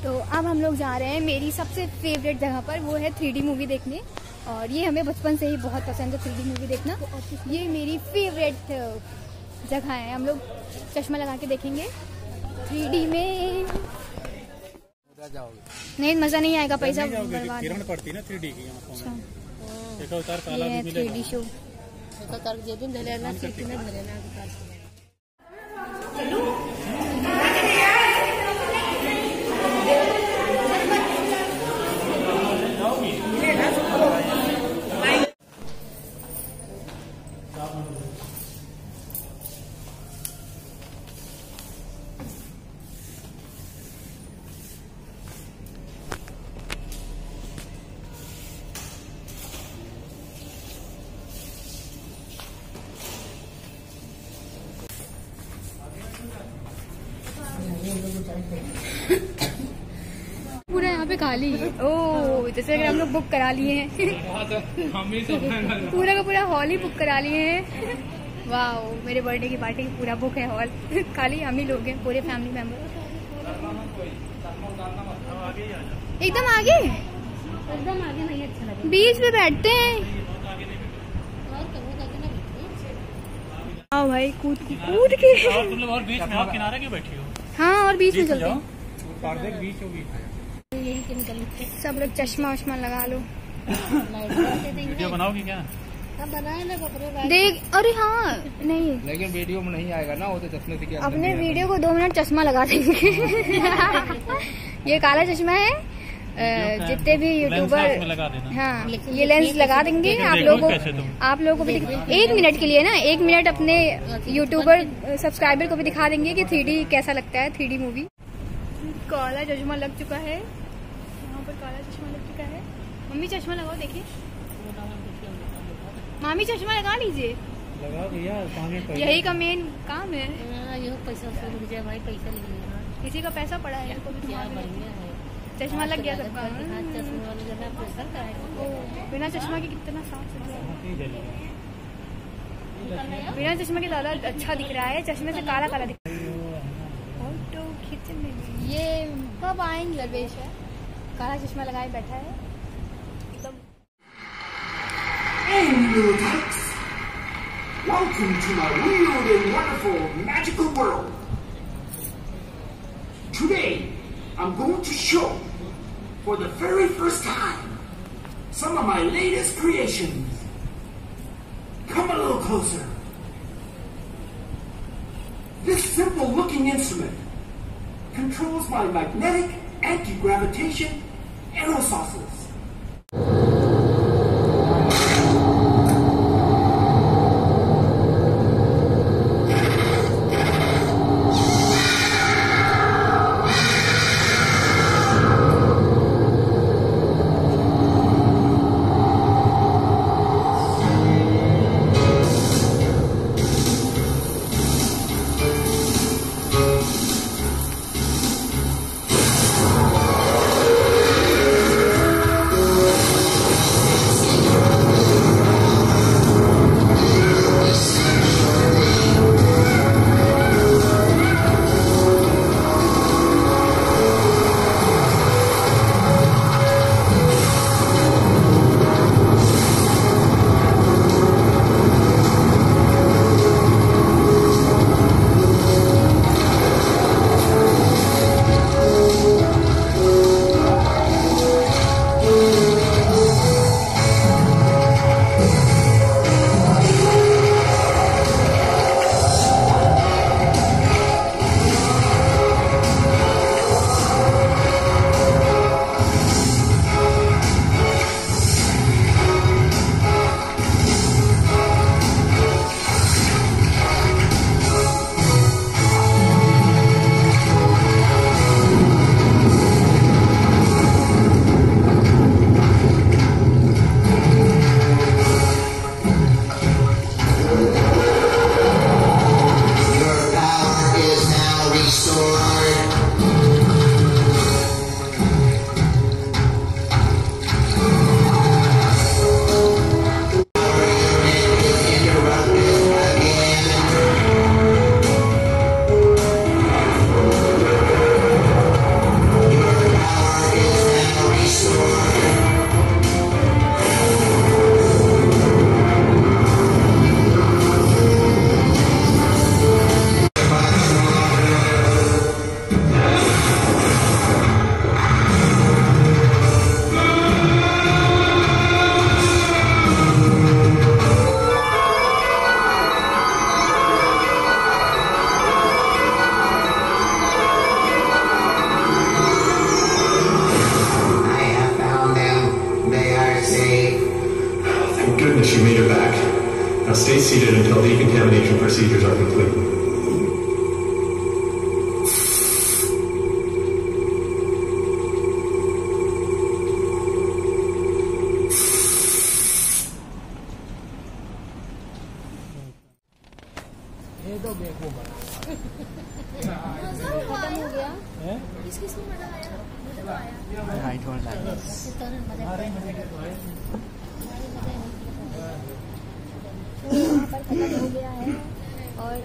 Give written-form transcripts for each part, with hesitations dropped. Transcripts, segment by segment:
तो अब हम लोग जा रहे हैं मेरी सबसे फेवरेट जगह पर, वो है 3D मूवी देखने। और ये हमें बचपन से ही बहुत पसंद है 3D मूवी देखना। ये मेरी फेवरेट जगह है। हम लोग चश्मा लगा के देखेंगे 3D में। नहीं, मजा नहीं आएगा, पैसा बर्बाद। किरण पड़ती है ना 3D की। अच्छा, देखो उतार काला भी मिलेगा। 3D show. पूरा यहाँ पे खाली है। ओह, जैसे अगर हम लोग बुक करा लिए हैं। पूरा का पूरा हॉल ही बुक करा लिए हैं। वाह, मेरे बर्थडे की पार्टी पूरा बुक है हॉल। खाली हम ही लोग हैं, पूरे फैमिली मेंबर। एकदम आगे, एकदम आगे नहीं अच्छा लगे। बीच में बैठते हैं। आओ भाई, कूद के और तुम लोग और बीच में, आप किनारे क्यों बैठी हो? हाँ, और बीच में चलते हैं। बीच होगी। सब लोग चश्मा वश्मा लगा लो। वीडियो बनाओगी क्या? बनाए ना कपड़े देख, अरे हाँ, नहीं लेकिन वीडियो में नहीं आएगा ना, वो तो चश्मे से क्या। अपने वीडियो को 2 मिनट चश्मा लगा देंगे। ये काला चश्मा है। जितने भी यूट्यूबर, हाँ, ये लेंस लगा देंगे आप लोगों को भी 1 मिनट के लिए ना, 1 मिनट अपने यूट्यूबर सब्सक्राइबर को भी दिखा देंगे कि 3D कैसा लगता है, 3D मूवी। काला चश्मा लग चुका है, यहाँ पर काला चश्मा लग चुका है। मम्मी चश्मा लगाओ, देखिए। मामी चश्मा लगा लीजिए, लगा भैया। यही का मेन काम है। ये पैसा रुक जाए भाई, पैसा लगेगा। किसी का पैसा पड़ा है, चश्मा लग गया सबका। बिना चश्मा के कितना साफ सुथरा, बिना चश्मा के ज्यादा अच्छा दिख रहा है, चश्मे से काला काला दिख रहा है। फोटो खींचने ये कब आएंगे? लवेश है, काला चश्मा लगाए बैठा है एकदम। Hey, little types! Welcome to my weird and wonderful magical world. Today, I'm going to show, for the very first time, some of my latest creations. Come a little closer. This simple-looking instrument controls my magnetic anti-gravitation aerosources. Now stay seated until decontamination procedures are complete. खत्म हो गया। किसको मजा आया? मुझे तो आया। I don't like this. तो यहाँ पर खत्म हो गया है और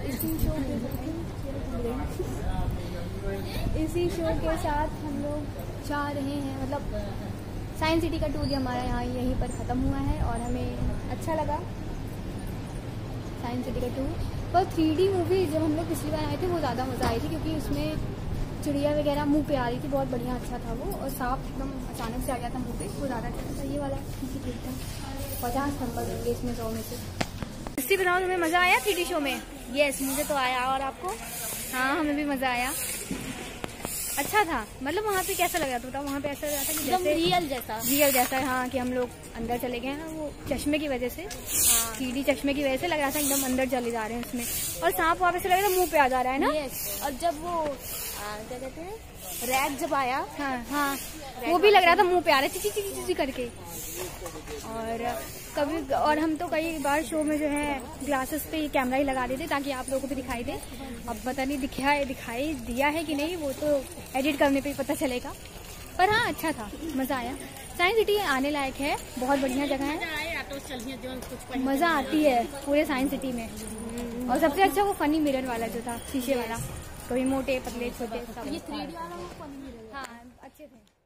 इसी शो के साथ हम लोग जा रहे हैं, मतलब साइंस सिटी का टूर हमारा यहाँ यहीं पर ख़त्म हुआ है और हमें अच्छा लगा साइंस सिटी का टूर। पर 3D मूवी जब हम लोग पिछली बार आए थे वो ज़्यादा मज़ा आई थी, क्योंकि उसमें चिड़िया वगैरह मुंह पे आ रही थी, बहुत बढ़िया अच्छा था वो, और सांप एकदम अचानक से आ गया था मुंह पे, वो ज़्यादा अच्छा था। ये वाला ठीक था, 50 नंबर देंगे इसमें 100 में से। इससे बताओ तुम्हें मज़ा आया 3D शो में? यस, मुझे तो आया। और आपको? हाँ, हमें भी मज़ा आया, अच्छा था। मतलब वहाँ पे कैसा लग रहा था बताओ? वहाँ पे ऐसा लग रहा था कि जैसे रियल जैसा है। हाँ, कि हम लोग अंदर चले गए हैं, वो चश्मे की वजह से, 3D चश्मे की वजह से लग रहा था एकदम अंदर चले जा रहे हैं उसमें, और सांप वहाँ पे से लग रहा था मुंह पे आ जा रहा है ना। और जब वो क्या कहते हैं रैग जब आया, हाँ, वो भी लग रहा था मुंह पे आ रहा है चिची चिची करके। और हम तो कई बार शो में जो है ग्लासेस पे कैमरा ही लगा देते ताकि आप लोगों को भी दिखाई दे। अब पता नहीं दिखाई दिया है कि नहीं, वो तो एडिट करने पे ही पता चलेगा। पर हाँ, अच्छा था, मज़ा आया। साइंस सिटी आने लायक है, बहुत बढ़िया जगह है, मज़ा आती है पूरे साइंस सिटी में। और सबसे अच्छा वो फनी मिरर वाला जो था, शीशे वाला, कभी मोटे पतले छोटे सब। ये 3D वाला वो फनी मिरर, हाँ, अच्छे थे।